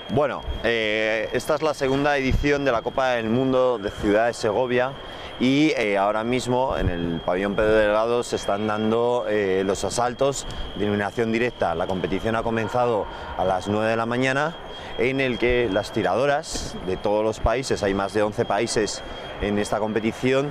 Bueno, esta es la segunda edición de la Copa del Mundo de Ciudad de Segovia y ahora mismo en el pabellón Pedro Delgado se están dando los asaltos de eliminación directa. La competición ha comenzado a las 9 de la mañana, en el que las tiradoras de todos los países, hay más de 11 países en esta competición,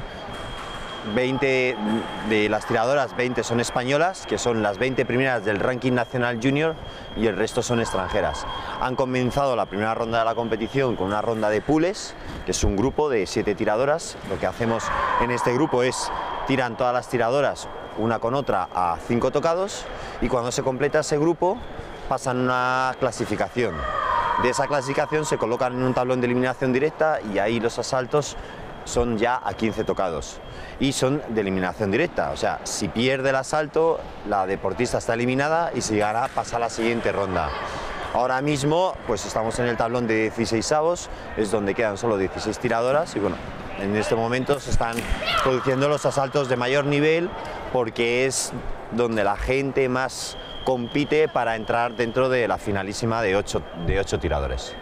20 de las tiradoras, 20 son españolas, que son las 20 primeras del ranking nacional junior, y el resto son extranjeras. Han comenzado la primera ronda de la competición con una ronda de pools, que es un grupo de 7 tiradoras. Lo que hacemos en este grupo es tiran todas las tiradoras una con otra a 5 tocados, y cuando se completa ese grupo pasan una clasificación. De esa clasificación se colocan en un tablón de eliminación directa, y ahí los asaltos son ya a 15 tocados y son de eliminación directa. O sea, si pierde el asalto, la deportista está eliminada, y si gana pasa a la siguiente ronda. Ahora mismo pues estamos en el tablón de 16avos, es donde quedan solo 16 tiradoras, y bueno, en este momento se están produciendo los asaltos de mayor nivel, porque es donde la gente más compite para entrar dentro de la finalísima de 8 tiradores.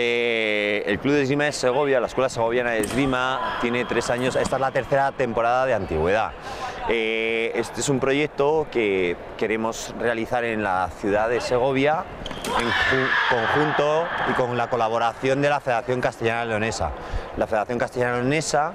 El Club de Esgrima de Segovia, la Escuela Segoviana de Esgrima, tiene 3 años, esta es la tercera temporada de antigüedad. Este es un proyecto que queremos realizar en la ciudad de Segovia, en conjunto y con la colaboración de la Federación Castellana Leonesa. La Federación Castellana Leonesa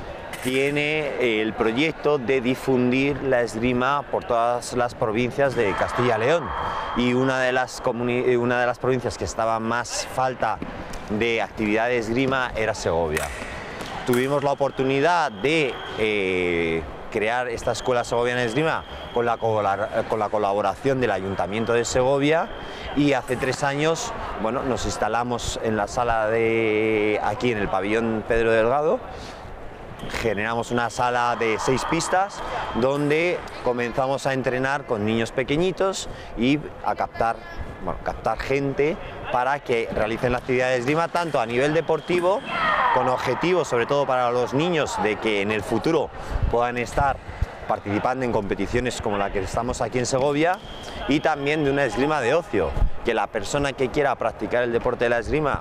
tiene el proyecto de difundir la esgrima por todas las provincias de Castilla y León, y una de las provincias que estaba más falta de actividad de esgrima era Segovia. Tuvimos la oportunidad de crear esta Escuela Segoviana de Esgrima con la colaboración del Ayuntamiento de Segovia, y hace 3 años, bueno, nos instalamos en la sala aquí en el pabellón Pedro Delgado. Generamos una sala de 6 pistas donde comenzamos a entrenar con niños pequeñitos y a captar gente para que realicen la actividad de esgrima, tanto a nivel deportivo, con objetivos sobre todo para los niños de que en el futuro puedan estar participando en competiciones como la que estamos aquí en Segovia, y también de una esgrima de ocio, que la persona que quiera practicar el deporte de la esgrima,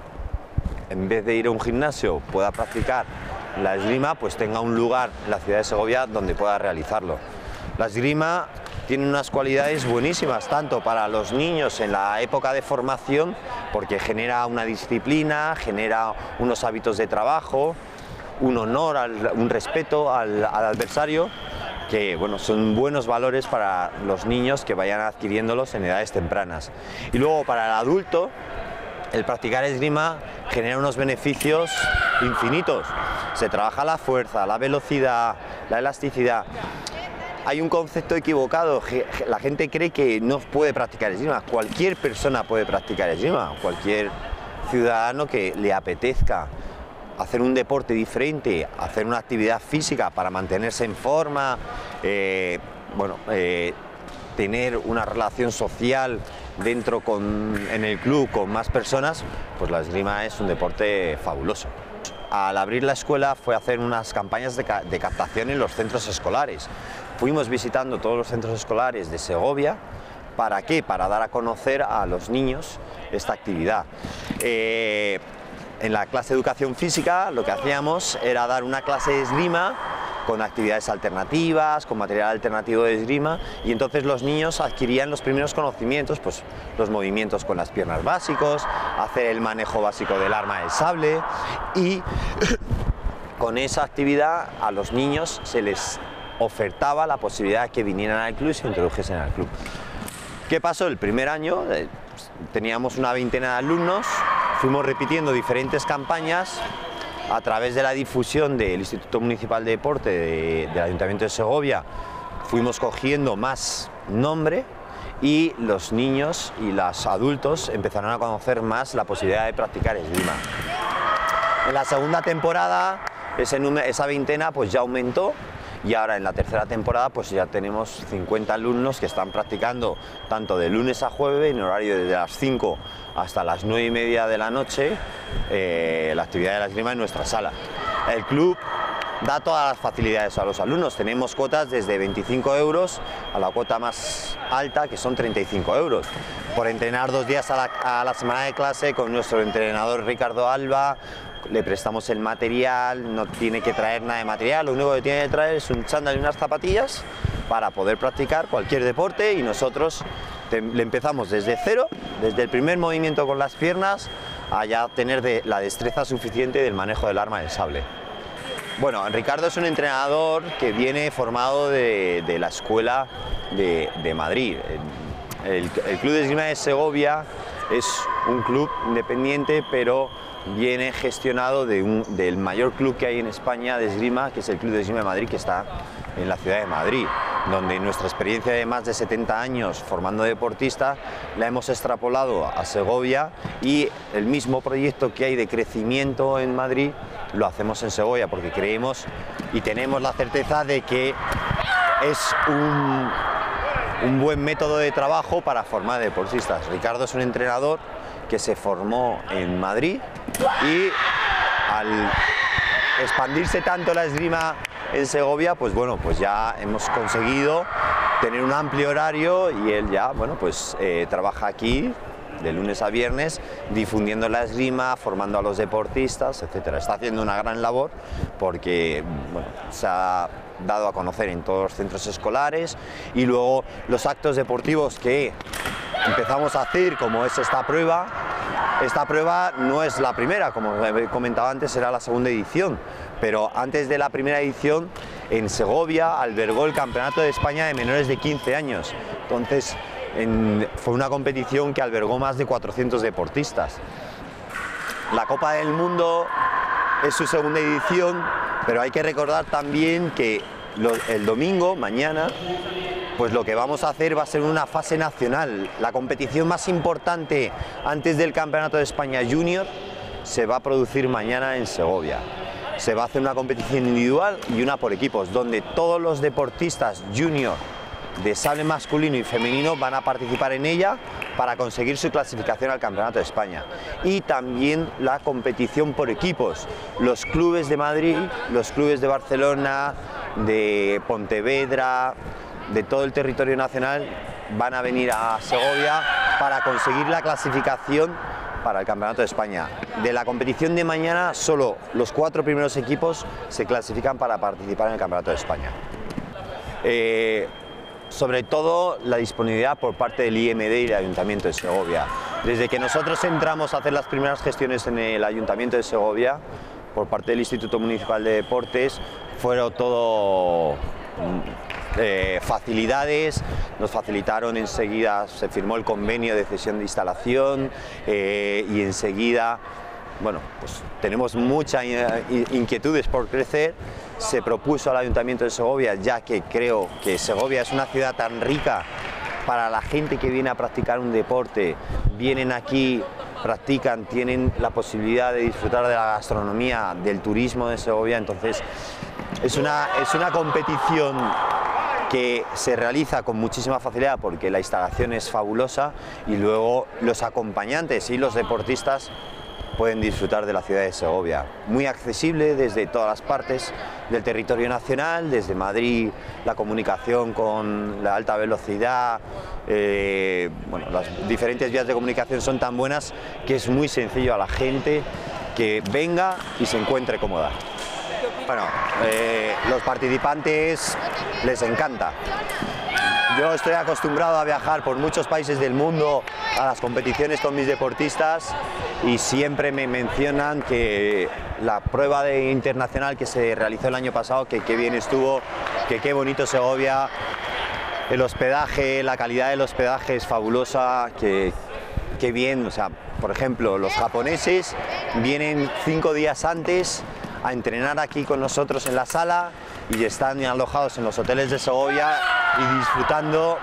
en vez de ir a un gimnasio, pueda practicar la esgrima, pues tenga un lugar en la ciudad de Segovia donde pueda realizarlo. La esgrima tiene unas cualidades buenísimas, tanto para los niños en la época de formación, porque genera una disciplina, genera unos hábitos de trabajo, un honor, un respeto al adversario, que bueno, son buenos valores para los niños que vayan adquiriéndolos en edades tempranas. Y luego para el adulto, el practicar esgrima genera unos beneficios infinitos. Se trabaja la fuerza, la velocidad, la elasticidad. Hay un concepto equivocado, la gente cree que no puede practicar esgrima. Cualquier persona puede practicar esgrima, cualquier ciudadano que le apetezca hacer un deporte diferente, hacer una actividad física para mantenerse en forma, tener una relación social en el club con más personas, pues la esgrima es un deporte fabuloso. Al abrir la escuela fue hacer unas campañas de captación en los centros escolares. Fuimos visitando todos los centros escolares de Segovia. ¿Para qué? Para dar a conocer a los niños esta actividad. En la clase de educación física lo que hacíamos era dar una clase de esgrima con actividades alternativas, con material alternativo de esgrima, y entonces los niños adquirían los primeros conocimientos, pues los movimientos con las piernas básicos, hacer el manejo básico del arma del sable, y con esa actividad a los niños se les ofertaba la posibilidad de que vinieran al club y se introdujesen al club. ¿Qué pasó? El primer año teníamos una veintena de alumnos, fuimos repitiendo diferentes campañas. A través de la difusión del Instituto Municipal de Deporte del Ayuntamiento de Segovia fuimos cogiendo más nombre, y los niños y los adultos empezaron a conocer más la posibilidad de practicar esgrima. En la segunda temporada esa veintena pues ya aumentó, y ahora en la tercera temporada pues ya tenemos 50 alumnos que están practicando tanto de lunes a jueves en horario desde las 5 hasta las 9:30 de la noche la actividad de la esgrima en nuestra sala. El club da todas las facilidades a los alumnos. Tenemos cuotas desde 25 euros a la cuota más alta, que son 35 euros, por entrenar 2 días a la semana de clase con nuestro entrenador Ricardo Alba. Le prestamos el material, no tiene que traer nada de material, lo único que tiene que traer es un chándal y unas zapatillas para poder practicar cualquier deporte, y nosotros le empezamos desde cero, desde el primer movimiento con las piernas, a ya tener la destreza suficiente del manejo del arma del sable. Bueno, Ricardo es un entrenador que viene formado de la escuela de Madrid. El Club de Esgrima de Segovia es un club independiente, pero viene gestionado del mayor club que hay en España de esgrima, que es el Club de Esgrima de Madrid, que está en la ciudad de Madrid, donde nuestra experiencia de más de 70 años formando deportistas la hemos extrapolado a Segovia, y el mismo proyecto que hay de crecimiento en Madrid lo hacemos en Segovia, porque creemos y tenemos la certeza de que es un buen método de trabajo para formar deportistas. Ricardo es un entrenador que se formó en Madrid, y al expandirse tanto la esgrima en Segovia, pues bueno, pues ya hemos conseguido tener un amplio horario, y él ya, bueno, pues trabaja aquí de lunes a viernes difundiendo la esgrima, formando a los deportistas, etcétera. Está haciendo una gran labor porque, bueno, se ha dado a conocer en todos los centros escolares, y luego los actos deportivos que empezamos a hacer, como es esta prueba. Esta prueba no es la primera, como he comentado antes, era la segunda edición, pero antes de la primera edición en Segovia albergó el Campeonato de España de menores de 15 años. Entonces fue una competición que albergó más de 400 deportistas. La Copa del Mundo es su segunda edición, pero hay que recordar también que el domingo, mañana, pues lo que vamos a hacer va a ser una fase nacional. La competición más importante antes del Campeonato de España Junior se va a producir mañana en Segovia. Se va a hacer una competición individual y una por equipos, donde todos los deportistas junior de sable masculino y femenino van a participar en ella para conseguir su clasificación al Campeonato de España. Y también la competición por equipos. Los clubes de Madrid, los clubes de Barcelona, de Pontevedra, de todo el territorio nacional, van a venir a Segovia para conseguir la clasificación para el Campeonato de España. De la competición de mañana, solo los 4 primeros equipos se clasifican para participar en el Campeonato de España. Sobre todo la disponibilidad por parte del IMD y el Ayuntamiento de Segovia. Desde que nosotros entramos a hacer las primeras gestiones en el Ayuntamiento de Segovia, por parte del Instituto Municipal de Deportes, fueron todo facilidades. Nos facilitaron enseguida, se firmó el convenio de cesión de instalación, y enseguida, bueno, pues tenemos muchas inquietudes por crecer. Se propuso al Ayuntamiento de Segovia, ya que creo que Segovia es una ciudad tan rica para la gente que viene a practicar un deporte. Vienen aquí, practican, tienen la posibilidad de disfrutar de la gastronomía, del turismo de Segovia. Entonces es una competición que se realiza con muchísima facilidad porque la instalación es fabulosa, y luego los acompañantes y los deportistas pueden disfrutar de la ciudad de Segovia. Muy accesible desde todas las partes del territorio nacional, desde Madrid la comunicación con la alta velocidad, bueno, las diferentes vías de comunicación son tan buenas que es muy sencillo a la gente que venga y se encuentre cómoda. Bueno, los participantes les encanta. Yo estoy acostumbrado a viajar por muchos países del mundo a las competiciones con mis deportistas, y siempre me mencionan que la prueba internacional que se realizó el año pasado, que qué bien estuvo, que qué bonito Segovia, el hospedaje, la calidad del hospedaje es fabulosa, que qué bien. O sea, por ejemplo, los japoneses vienen 5 días antes a entrenar aquí con nosotros en la sala, y están alojados en los hoteles de Segovia y disfrutando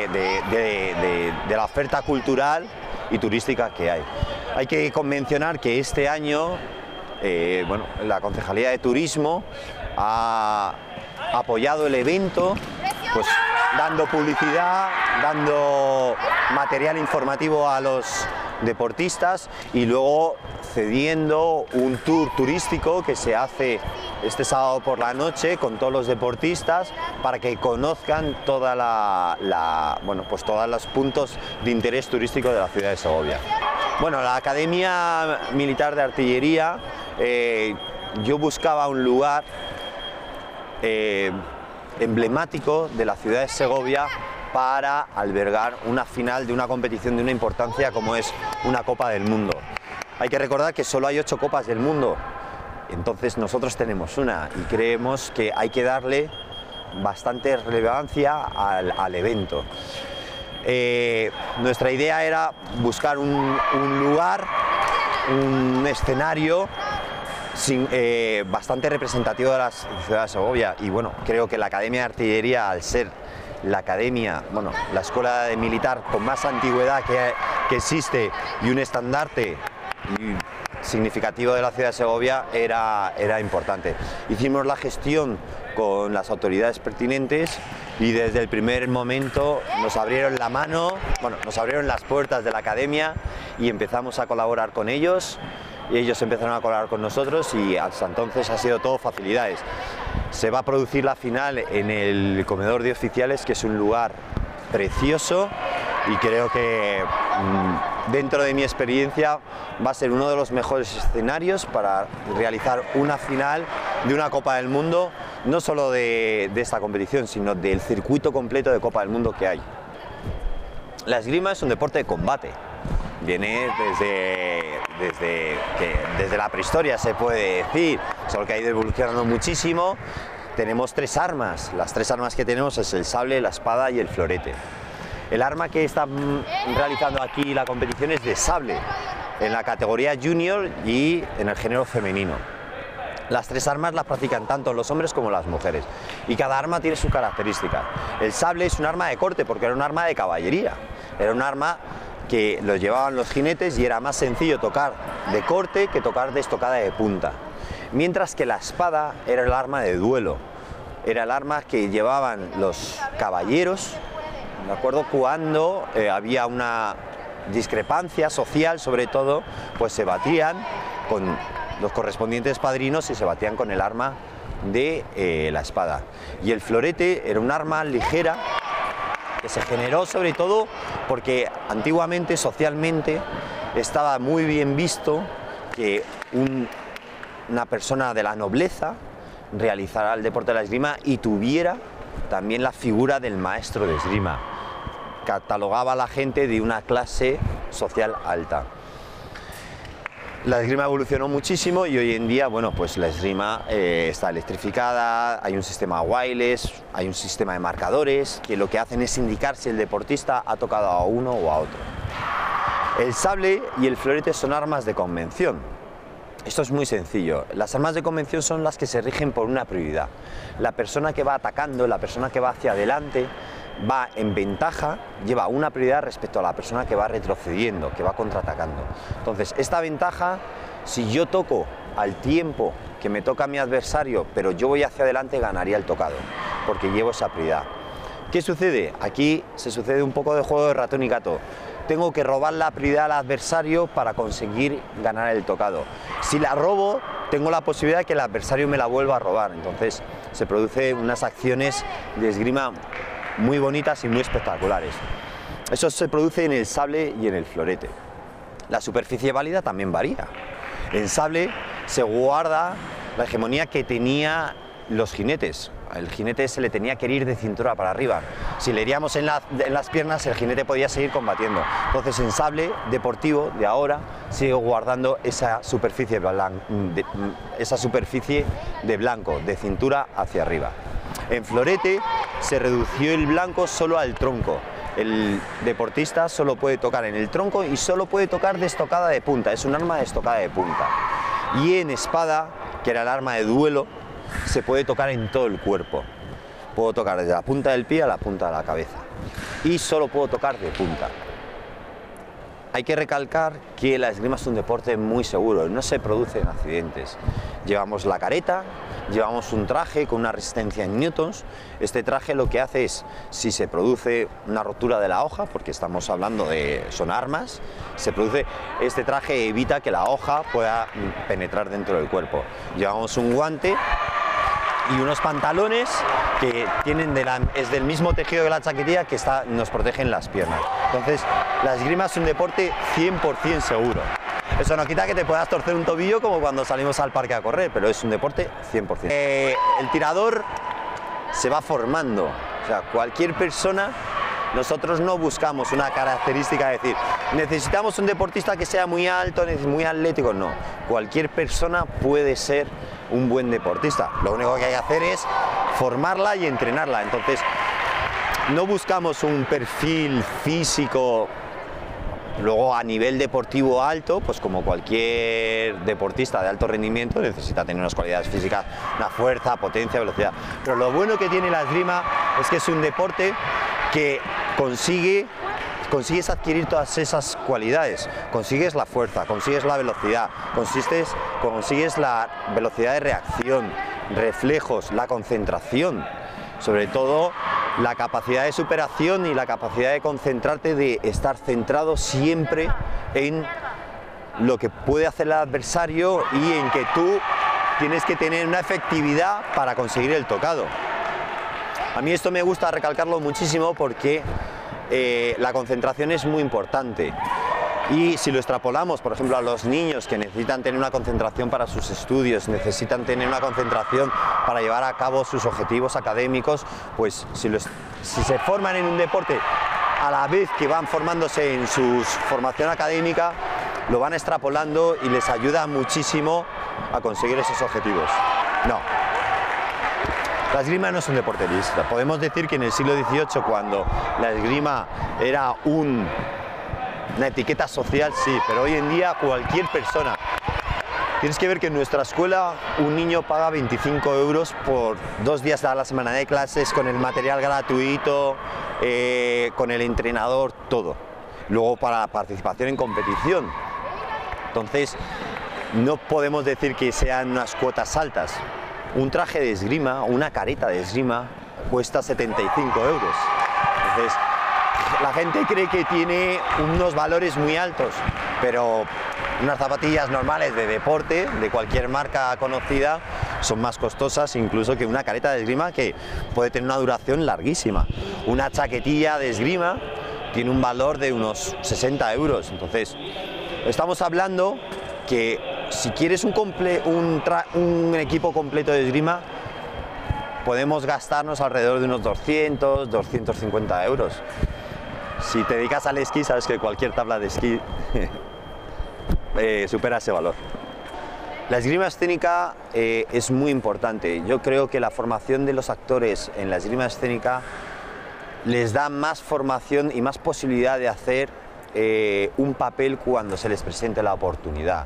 de la oferta cultural y turística que hay. Hay que mencionar que este año, bueno, la Concejalía de Turismo ha apoyado el evento, pues dando publicidad, dando material informativo a los deportistas y luego cediendo un tour turístico que se hace este sábado por la noche con todos los deportistas para que conozcan todos los puntos de interés turístico de la ciudad de Segovia. Bueno, la Academia Militar de Artillería, yo buscaba un lugar emblemático de la ciudad de Segovia para albergar una final de una competición de una importancia como es una Copa del Mundo. Hay que recordar que solo hay 8 Copas del Mundo, entonces nosotros tenemos una y creemos que hay que darle bastante relevancia al evento. Nuestra idea era buscar un lugar, un escenario bastante representativo de la ciudad de Segovia, y bueno, creo que la Academia de Artillería, al ser la academia, la escuela de militar con más antigüedad que existe y un estandarte significativo de la ciudad de Segovia, era importante. Hicimos la gestión con las autoridades pertinentes y desde el primer momento nos abrieron la mano, nos abrieron las puertas de la academia y empezamos a colaborar con ellos. Y ellos empezaron a colaborar con nosotros y hasta entonces ha sido todo facilidades. Se va a producir la final en el comedor de oficiales, que es un lugar precioso y creo que dentro de mi experiencia va a ser uno de los mejores escenarios para realizar una final de una Copa del Mundo, no solo de esta competición, sino del circuito completo de Copa del Mundo que hay. La esgrima es un deporte de combate. Viene desde la prehistoria, se puede decir, solo que ha ido evolucionando muchísimo. Tenemos 3 armas, las 3 armas que tenemos es el sable, la espada y el florete. El arma que está realizando aquí la competición es de sable, en la categoría junior y en el género femenino. Las 3 armas las practican tanto los hombres como las mujeres y cada arma tiene su característica. El sable es un arma de corte porque era un arma de caballería, era un arma que los llevaban los jinetes y era más sencillo tocar de corte que tocar de estocada de punta. Mientras que la espada era el arma de duelo, era el arma que llevaban los caballeros, ¿de acuerdo? Cuando había una discrepancia social, sobre todo, pues se batían con los correspondientes padrinos y se batían con el arma de la espada. Y el florete era un arma ligera que se generó sobre todo porque antiguamente, socialmente, estaba muy bien visto que una persona de la nobleza realizara el deporte de la esgrima y tuviera también la figura del maestro de esgrima. Catalogaba a la gente de una clase social alta. La esgrima evolucionó muchísimo y hoy en día, bueno, pues la esgrima está electrificada, hay un sistema wireless, hay un sistema de marcadores que lo que hacen es indicar si el deportista ha tocado a uno o a otro. El sable y el florete son armas de convención. Esto es muy sencillo. Las armas de convención son las que se rigen por una prioridad. La persona que va atacando, la persona que va hacia adelante, va en ventaja, lleva una prioridad respecto a la persona que va retrocediendo, que va contraatacando. Entonces, esta ventaja, si yo toco al tiempo que me toca a mi adversario, pero yo voy hacia adelante, ganaría el tocado, porque llevo esa prioridad. ¿Qué sucede? Aquí se sucede un poco de juego de ratón y gato. Tengo que robar la prioridad al adversario para conseguir ganar el tocado. Si la robo, tengo la posibilidad de que el adversario me la vuelva a robar. Entonces, se producen unas acciones de esgrima muy bonitas y muy espectaculares. Eso se produce en el sable y en el florete. La superficie válida también varía. En sable se guarda la hegemonía que tenía los jinetes. El jinete se le tenía que ir de cintura para arriba. Si le heríamos en las piernas, el jinete podía seguir combatiendo. Entonces, en sable deportivo de ahora sigue guardando esa superficie de blanco, de cintura hacia arriba. En florete se redució el blanco solo al tronco. El deportista solo puede tocar en el tronco y solo puede tocar de estocada de punta. Es un arma de estocada de punta. Y en espada, que era el arma de duelo, se puede tocar en todo el cuerpo. Puedo tocar desde la punta del pie a la punta de la cabeza. Y solo puedo tocar de punta. Hay que recalcar que la esgrima es un deporte muy seguro, no se producen accidentes. Llevamos la careta, llevamos un traje con una resistencia en newtons. Este traje lo que hace es, si se produce una rotura de la hoja, porque estamos hablando de, son armas, este traje evita que la hoja pueda penetrar dentro del cuerpo. Llevamos un guante y unos pantalones que es del mismo tejido que la chaquetilla, que nos protegen las piernas. Entonces, la esgrima es un deporte 100% seguro. Eso no quita que te puedas torcer un tobillo como cuando salimos al parque a correr, pero es un deporte 100%. El tirador se va formando, o sea, cualquier persona. Nosotros no buscamos una característica de decir, necesitamos un deportista que sea muy alto, muy atlético, no. Cualquier persona puede ser un buen deportista. Lo único que hay que hacer es formarla y entrenarla. Entonces, no buscamos un perfil físico, luego a nivel deportivo alto, pues como cualquier deportista de alto rendimiento necesita tener unas cualidades físicas, una fuerza, potencia, velocidad. Pero lo bueno que tiene la esgrima es que es un deporte que consigues adquirir todas esas cualidades, consigues la fuerza, consigues la velocidad, consigues la velocidad de reacción, reflejos, la concentración, sobre todo la capacidad de superación y la capacidad de concentrarte, de estar centrado siempre en lo que puede hacer el adversario y en que tú tienes que tener una efectividad para conseguir el tocado. A mí esto me gusta recalcarlo muchísimo porque la concentración es muy importante. Y si lo extrapolamos, por ejemplo, a los niños que necesitan tener una concentración para sus estudios, necesitan tener una concentración para llevar a cabo sus objetivos académicos, pues si se forman en un deporte a la vez que van formándose en su formación académica, lo van extrapolando y les ayuda muchísimo a conseguir esos objetivos. No. La esgrima no es un deporte lista. Podemos decir que en el siglo XVIII, cuando la esgrima era una etiqueta social, sí, pero hoy en día cualquier persona. Tienes que ver que en nuestra escuela un niño paga 25 euros por 2 días a la semana de clases, con el material gratuito, con el entrenador, todo. Luego para la participación en competición. Entonces, no podemos decir que sean unas cuotas altas. Un traje de esgrima, una careta de esgrima, cuesta 75 euros. Entonces, la gente cree que tiene unos valores muy altos, pero unas zapatillas normales de deporte, de cualquier marca conocida, son más costosas incluso que una careta de esgrima, que puede tener una duración larguísima. Una chaquetilla de esgrima tiene un valor de unos 60 euros. Entonces, estamos hablando que si quieres un equipo completo de esgrima, podemos gastarnos alrededor de unos 200, 250 euros. Si te dedicas al esquí, sabes que cualquier tabla de esquí supera ese valor. La esgrima escénica es muy importante. Yo creo que la formación de los actores en la esgrima escénica les da más formación y más posibilidad de hacer un papel cuando se les presente la oportunidad.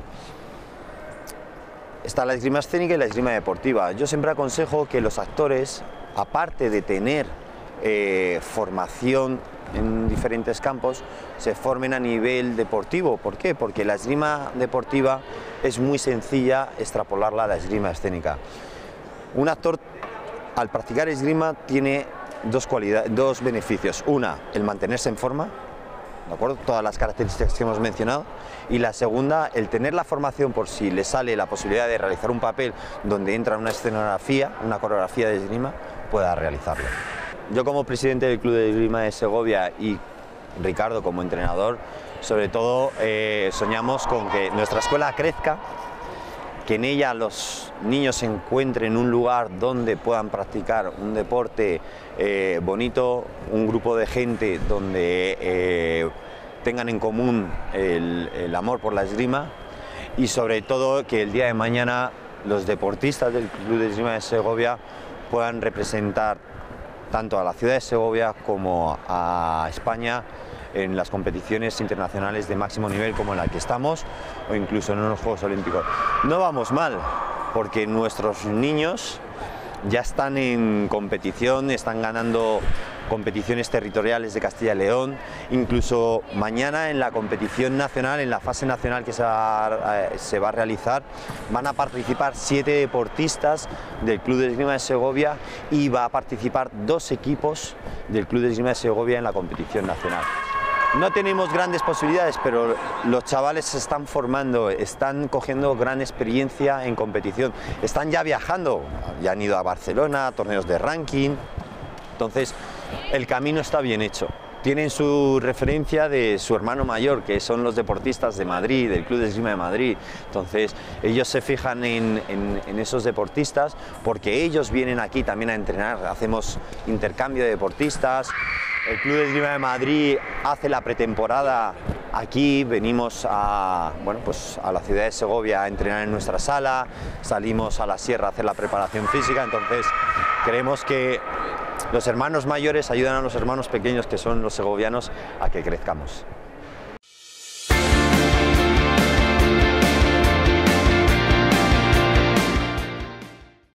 Está la esgrima escénica y la esgrima deportiva. Yo siempre aconsejo que los actores, aparte de tener formación en diferentes campos, se formen a nivel deportivo. ¿Por qué? Porque la esgrima deportiva es muy sencilla extrapolarla a la esgrima escénica. Un actor, al practicar esgrima, tiene dos beneficios. Una, el mantenerse en forma, ¿de acuerdo? Todas las características que hemos mencionado. Y la segunda, el tener la formación por si le sale la posibilidad de realizar un papel donde entra una escenografía, una coreografía de esgrima, pueda realizarlo. Yo, como presidente del Club de Esgrima de Segovia, y Ricardo como entrenador, sobre todo soñamos con que nuestra escuela crezca, que en ella los niños encuentren un lugar donde puedan practicar un deporte bonito, un grupo de gente donde tengan en común el amor por la esgrima, y sobre todo que el día de mañana los deportistas del Club de Esgrima de Segovia puedan representar tanto a la ciudad de Segovia como a España en las competiciones internacionales de máximo nivel como en la que estamos, o incluso en los Juegos Olímpicos. No vamos mal, porque nuestros niños ya están en competición, están ganando competiciones territoriales de Castilla y León, incluso mañana en la competición nacional, en la fase nacional que se va a realizar, van a participar 7 deportistas del Club de Esgrima de Segovia y va a participar 2 equipos del Club de Esgrima de Segovia en la competición nacional. No tenemos grandes posibilidades, pero los chavales se están formando, están cogiendo gran experiencia en competición, están ya viajando, ya han ido a Barcelona, a torneos de ranking, entonces el camino está bien hecho. Tienen su referencia de su hermano mayor, que son los deportistas de Madrid, del Club de Esgrima de Madrid. Entonces ellos se fijan en esos deportistas porque ellos vienen aquí también a entrenar, hacemos intercambio de deportistas. El Club de Esgrima de Madrid hace la pretemporada aquí, venimos a la ciudad de Segovia a entrenar en nuestra sala, salimos a la sierra a hacer la preparación física, entonces creemos que los hermanos mayores ayudan a los hermanos pequeños, que son los segovianos, a que crezcamos.